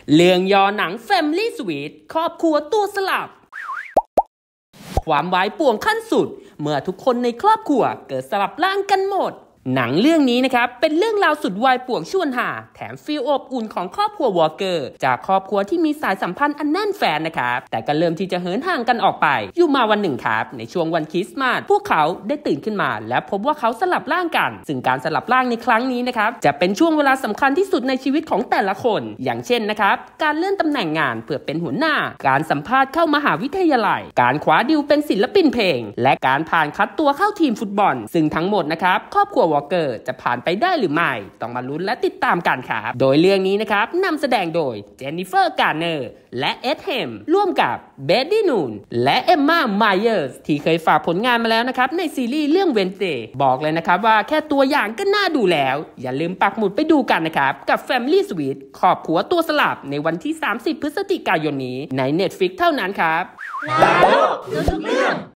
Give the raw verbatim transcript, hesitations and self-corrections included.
เรื่องย่อหนัง Family Suite ครอบครัวตัวสลับความวายป่วงขั้นสุดเมื่อทุกคนในครอบครัวเกิดสลับร่างกันหมดหนังเรื่องนี้นะครับเป็นเรื่องราวสุดวายป่วงชวนหาแถมฟีลอบอุ่นของครอบครัววอลเกอร์จากครอบครัวที่มีสายสัมพันธ์อันแน่นแฟนนะครับแต่ก็เริ่มที่จะเหินห่างกันออกไปอยู่มาวันหนึ่งครับในช่วงวันคริสต์มาสพวกเขาได้ตื่นขึ้นมาและพบว่าเขาสลับร่างกันซึ่งการสลับร่างในครั้งนี้นะครับจะเป็นช่วงเวลาสำคัญที่สุดในชีวิตของแต่ละคนอย่างเช่นนะครับการเลื่อนตำแหน่งงานเพื่อเป็นหัวหน้าการสัมภาษณ์เข้ามหาวิทยาลัยการคว้าดิวเป็นศิลปินเพลงและการผ่านคัดตัวเข้าทีมฟุตบอลซึ่งทั้งหมดนะครับครอบครัววอลเกอร์จะผ่านไปได้หรือไม่ต้องมาลุ้นและติดตามกันครับโดยเรื่องนี้นะครับนำแสดงโดยเจนนิเฟอร์การ์เนอร์และเอ็ดแฮมร่วมกับเบดดี้นูนและเอมม่าไมเออร์สที่เคยฝากผลงานมาแล้วนะครับในซีรีส์เรื่องเวนเดย์บอกเลยนะครับว่าแค่ตัวอย่างก็น่าดูแล้วอย่าลืมปักหมุดไปดูกันนะครับกับ Family Suite ครอบครัวตัวสลับในวันที่สามสิบพฤศจิกายนนี้ใน Netflix เท่านั้นครับแล้วทุกเรื่อง